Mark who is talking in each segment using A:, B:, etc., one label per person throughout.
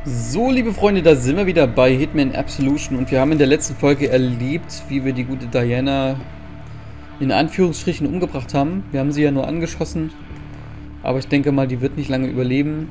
A: So, liebe Freunde, da sind wir wieder bei Hitman Absolution und wir haben in der letzten Folge erlebt, wie wir die gute Diana in Anführungsstrichen umgebracht haben. Wir haben sie ja nur angeschossen, aber ich denke mal, die wird nicht lange überleben.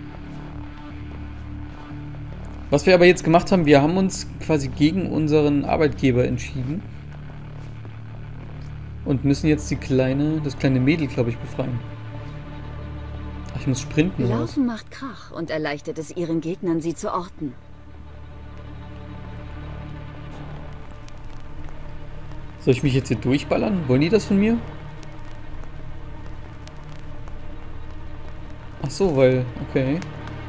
A: Was wir aber jetzt gemacht haben, wir haben uns quasi gegen unseren Arbeitgeber entschieden und müssen jetzt das kleine Mädel, glaube ich, befreien. Ach, ich muss sprinten.
B: Laufen macht Krach und erleichtert es ihren Gegnern, sie zu orten.
A: Soll ich mich jetzt hier durchballern? Wollen die das von mir? Ach so, weil... Okay.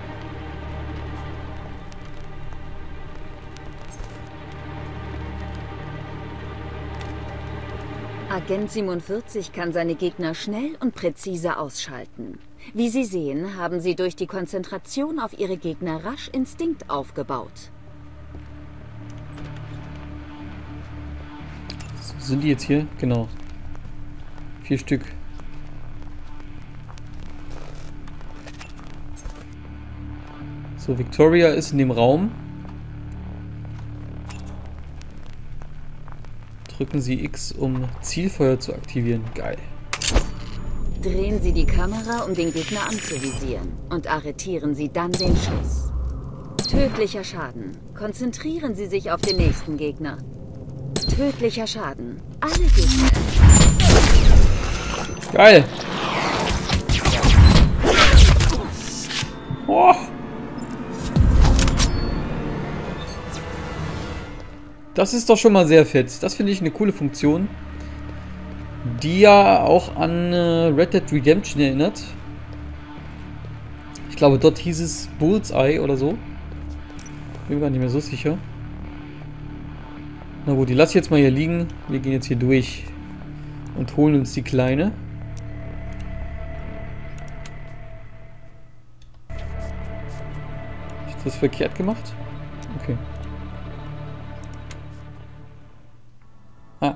B: Agent 47 kann seine Gegner schnell und präzise ausschalten. Wie Sie sehen, haben sie durch die Konzentration auf ihre Gegner rasch Instinkt aufgebaut.
A: So, sind die jetzt hier? Genau. 4 Stück. So, Victoria ist in dem Raum. Drücken Sie X, um Zielfeuer zu aktivieren. Geil.
B: Drehen Sie die Kamera, um den Gegner anzuvisieren. Und arretieren Sie dann den Schuss. Tödlicher Schaden. Konzentrieren Sie sich auf den nächsten Gegner. Tödlicher Schaden. Alle Gegner.
A: Geil. Oh. Das ist doch schon mal sehr fett. Das finde ich eine coole Funktion, die ja auch an Red Dead Redemption erinnert. Ich glaube, dort hieß es Bullseye oder so. Bin mir gar nicht mehr so sicher. Na gut, die lasse ich jetzt mal hier liegen. Wir gehen jetzt hier durch und holen uns die Kleine. Habe ich das verkehrt gemacht? Okay. Ah.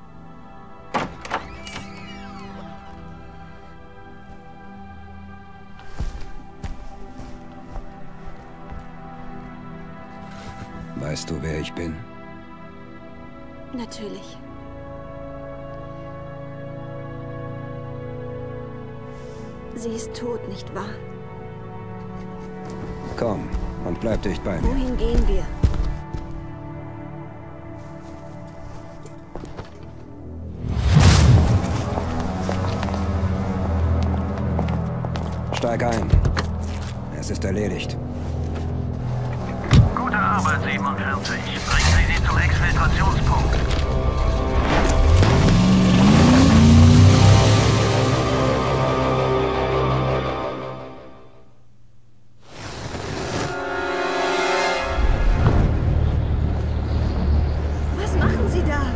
C: Weißt du, wer ich bin?
D: Natürlich. Sie ist tot, nicht wahr?
C: Komm und bleib dicht bei mir.
D: Wohin gehen wir?
C: Steig ein. Es ist erledigt.
E: Gute Arbeit, 47. Bringen Sie sie zum Exfiltrationspunkt.
D: Was machen Sie da?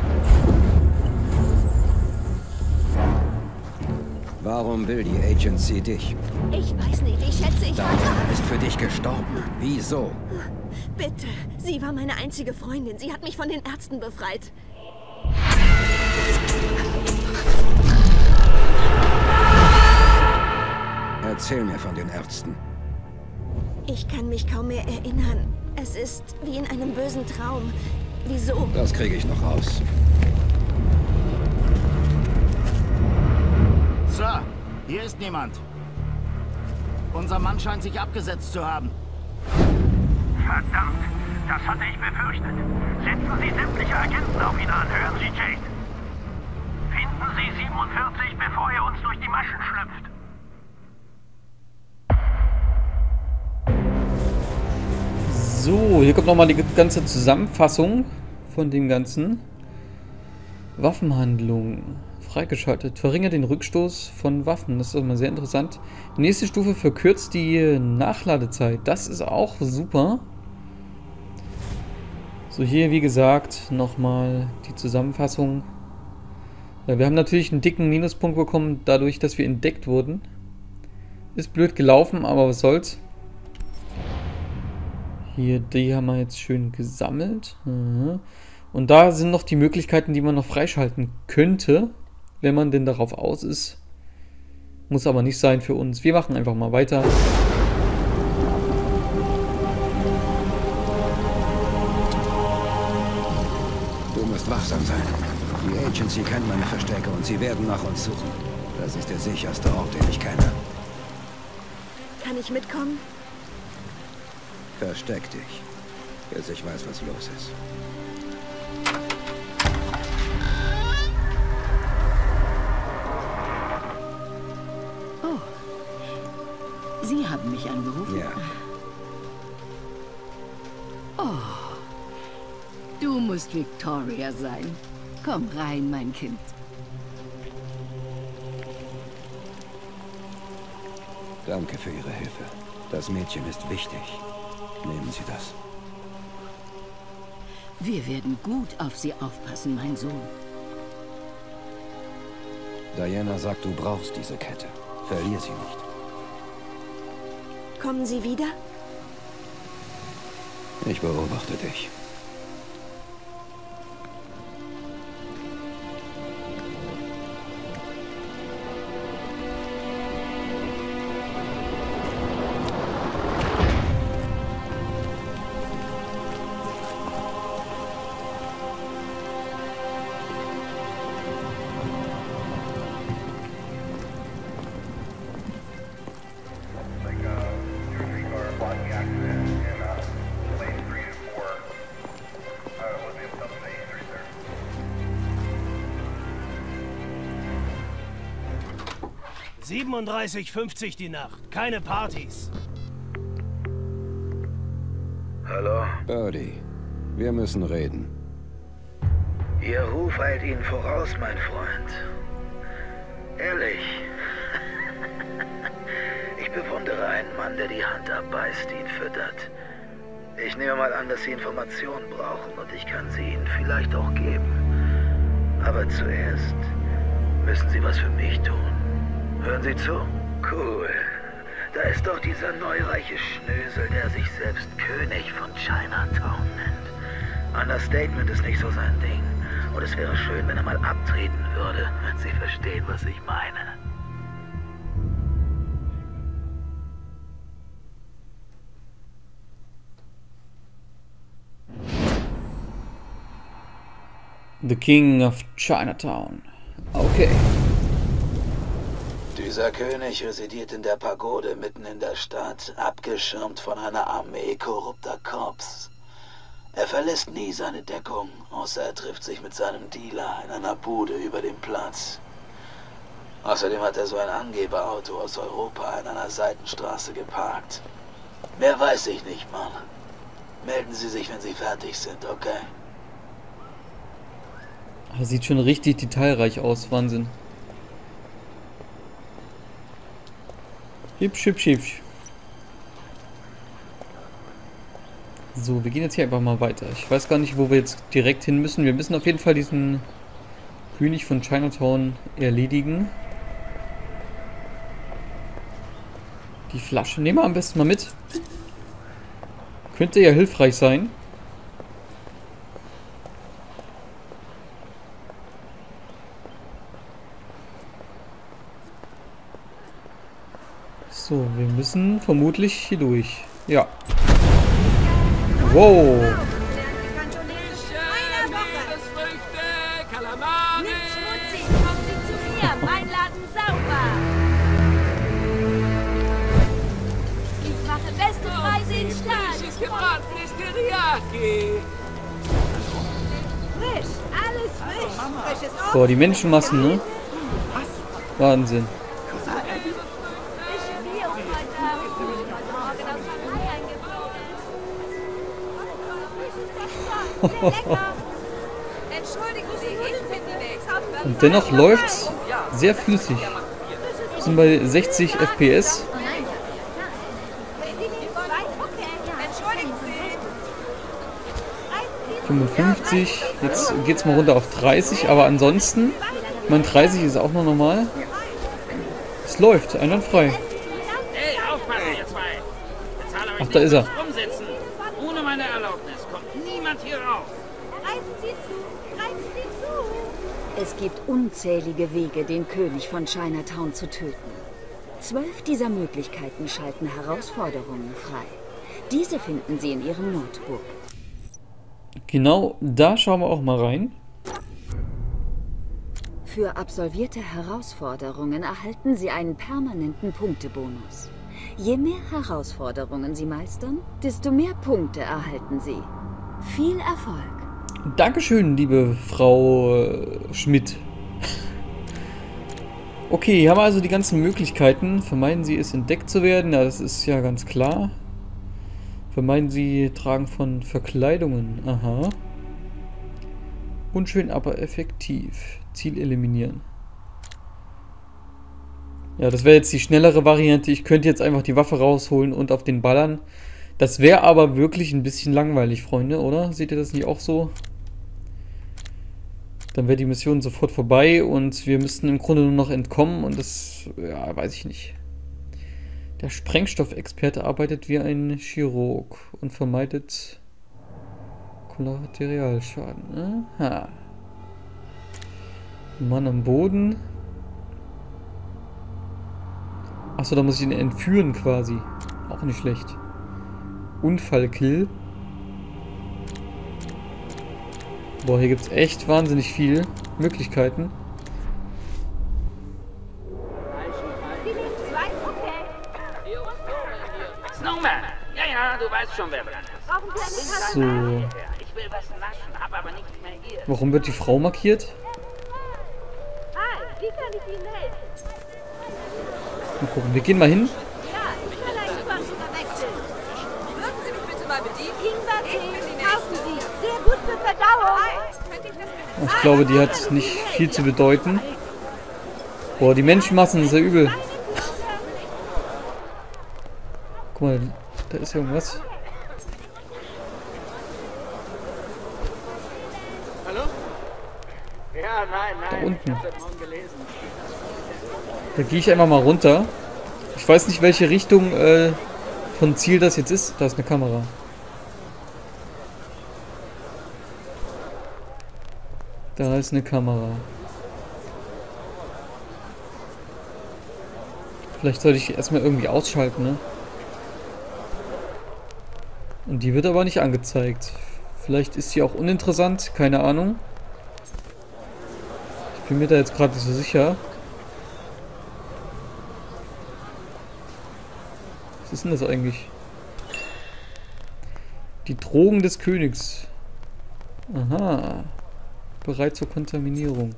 C: Warum will die Agency dich?
D: Ich weiß nicht, ich schätze, ich
C: Dein Mann ist für dich gestorben. Wieso?
D: Bitte, sie war meine einzige Freundin. Sie hat mich von den Ärzten befreit.
C: Erzähl mir von den Ärzten.
D: Ich kann mich kaum mehr erinnern. Es ist wie in einem bösen Traum. Wieso?
C: Das kriege ich noch raus.
E: Sir, hier ist niemand. Unser Mann scheint sich abgesetzt zu haben. Verdammt, das hatte ich befürchtet. Setzen Sie sämtliche Agenten auf ihn an, hören Sie, Jade. Finden Sie 47, bevor er uns durch die Maschen schlüpft.
A: So, hier kommt nochmal die ganze Zusammenfassung von dem ganzen. Waffenhandlung. Freigeschaltet. Verringert den Rückstoß von Waffen. Das ist doch mal sehr interessant. Nächste Stufe verkürzt die Nachladezeit. Das ist auch super. So, hier wie gesagt nochmal die Zusammenfassung. Ja, wir haben natürlich einen dicken Minuspunkt bekommen, dadurch, dass wir entdeckt wurden. Ist blöd gelaufen, aber was soll's. Hier, die haben wir jetzt schön gesammelt. Und da sind noch die Möglichkeiten, die man noch freischalten könnte, wenn man denn darauf aus ist. Muss aber nicht sein für uns. Wir machen einfach mal weiter.
C: solltest wachsam sein. Die Agency kennt meine Verstecke und sie werden nach uns suchen. Das ist der sicherste Ort, den ich kenne.
D: Kann ich mitkommen?
C: Versteck dich, bis ich weiß, was los ist.
F: Oh. Sie haben mich angerufen?
C: Ja.
F: Oh. Du musst Victoria sein. Komm rein, mein Kind.
C: Danke für Ihre Hilfe. Das Mädchen ist wichtig. Nehmen Sie das.
F: Wir werden gut auf sie aufpassen, mein Sohn.
C: Diana sagt, du brauchst diese Kette. Verlier sie nicht.
D: Kommen Sie wieder?
C: Ich beobachte dich.
G: $37,50 die Nacht. Keine Partys.
E: Hallo?
C: Birdie, wir müssen reden.
E: Ihr Ruf eilt Ihnen voraus, mein Freund. Ehrlich. Ich bewundere einen Mann, der die Hand abbeißt, die ihn füttert. Ich nehme mal an, dass Sie Informationen brauchen und ich kann sie Ihnen vielleicht auch geben. Aber zuerst müssen Sie was für mich tun. Hören Sie zu? Cool. Da ist doch dieser neureiche Schnösel, der sich selbst König von Chinatown nennt. Understatement ist nicht so sein Ding. Und es wäre schön, wenn er mal abtreten würde, wenn Sie verstehen, was ich meine.
A: The King of Chinatown. Okay.
E: Dieser König residiert in der Pagode mitten in der Stadt, abgeschirmt von einer Armee korrupter Cops. Er verlässt nie seine Deckung, außer er trifft sich mit seinem Dealer in einer Bude über dem Platz. Außerdem hat er so ein Angeberauto aus Europa in einer Seitenstraße geparkt. Mehr weiß ich nicht, Mann. Melden Sie sich, wenn Sie fertig sind, okay?
A: Sieht schon richtig detailreich aus, Wahnsinn. Hübsch, hübsch, hübsch. So, wir gehen jetzt hier einfach mal weiter. Ich weiß gar nicht, wo wir jetzt direkt hin müssen. Wir müssen auf jeden Fall diesen König von Chinatown erledigen. Die Flasche nehmen wir am besten mal mit. Könnte ja hilfreich sein. So, wir müssen vermutlich hier durch. Ja. Wow.
B: Nicht schmutzig, kommen Sie zu mir. Mein Laden sauber. Ich mache beste Preise in Stadt. Frisch, alles frisch. Frisches Obst.
A: Boah, die Menschenmassen, ne? Wahnsinn. Und dennoch läuft's sehr flüssig. Wir sind bei 60 FPS. 55. Jetzt geht's mal runter auf 30, aber ansonsten, ich meine 30 ist auch noch normal. Es läuft, einwandfrei.
H: Hey, aufpassen, ihr zwei! Bezahle euch
A: Ach, da ist er.
H: Umsetzen. Ohne meine Erlaubnis kommt niemand hier rauf.
B: Greifen Sie zu! Greifen Sie zu! Es gibt unzählige Wege, den König von Chinatown zu töten. 12 dieser Möglichkeiten schalten Herausforderungen frei. Diese finden Sie in Ihrem Notebook.
A: Genau, da schauen wir auch mal rein.
B: Für absolvierte Herausforderungen erhalten Sie einen permanenten Punktebonus. Je mehr Herausforderungen Sie meistern, desto mehr Punkte erhalten Sie. Viel Erfolg!
A: Dankeschön, liebe Frau Schmidt. Okay, hier haben wir also die ganzen Möglichkeiten. Vermeiden Sie es, entdeckt zu werden. Ja, das ist ja ganz klar. Vermeiden Sie Tragen von Verkleidungen. Aha. Unschön, aber effektiv. Ziel eliminieren. Ja, das wäre jetzt die schnellere Variante. Ich könnte jetzt einfach die Waffe rausholen und auf den ballern. Das wäre aber wirklich ein bisschen langweilig, Freunde, oder? Seht ihr das nicht auch so? Dann wäre die Mission sofort vorbei und wir müssten im Grunde nur noch entkommen und das, ja, weiß ich nicht. Der Sprengstoffexperte arbeitet wie ein Chirurg und vermeidet Kollateralschaden. Aha. Mann am Boden. Achso, da muss ich ihn entführen quasi. Auch nicht schlecht. Unfallkill. Boah, hier gibt es echt wahnsinnig viel Möglichkeiten.
H: Snowman! Ja, du weißt schon, wer dran ist.
A: So.
H: Ich will was naschen, hab aber nichts mehr hier.
A: Warum wird die Frau markiert?
D: Hi, wie kann ich Ihnen helfen?
A: Mal gucken, wir gehen mal hin.
D: Ja, ich will einen Überschuber wechseln. Würden Sie mich bitte mal bedienen? Ingwertee, kaufen Sie. Sehr gut für Verdauung.
A: Ich glaube, die hat nicht viel zu bedeuten. Boah, die Menschenmassen ist ja übel. Guck mal, da ist irgendwas.
H: Hallo? Ja, nein.
A: Da unten.
H: Ich hab das morgen gelesen.
A: Da gehe ich einfach mal runter. Ich weiß nicht, welche Richtung von Ziel das jetzt ist. Da ist eine Kamera. Da ist eine Kamera. Vielleicht sollte ich erstmal irgendwie ausschalten, ne? Und die wird aber nicht angezeigt. Vielleicht ist sie auch uninteressant, keine Ahnung. Ich bin mir da jetzt gerade nicht so sicher. Was ist denn das eigentlich? Die Drogen des Königs. Aha. Bereit zur Kontaminierung.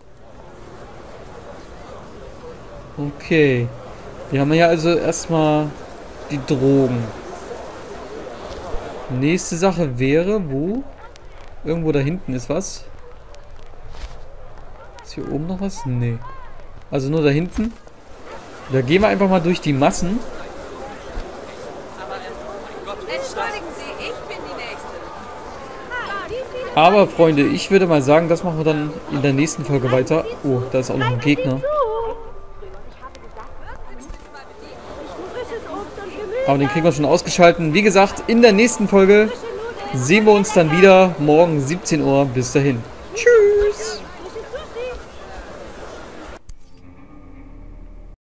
A: Okay. Wir haben ja also erstmal die Drogen. Nächste Sache wäre, wo? Irgendwo da hinten ist was. Ist hier oben noch was? Nee. Also nur da hinten. Da gehen wir einfach mal durch die Massen.
D: Entschuldigen Sie, ich bin die Nächste.
A: Aber Freunde, ich würde mal sagen, das machen wir dann in der nächsten Folge weiter. Oh, da ist auch noch ein Gegner. Aber den kriegen wir schon ausgeschalten. Wie gesagt, in der nächsten Folge sehen wir uns dann wieder morgen 17 Uhr. Bis dahin. Tschüss.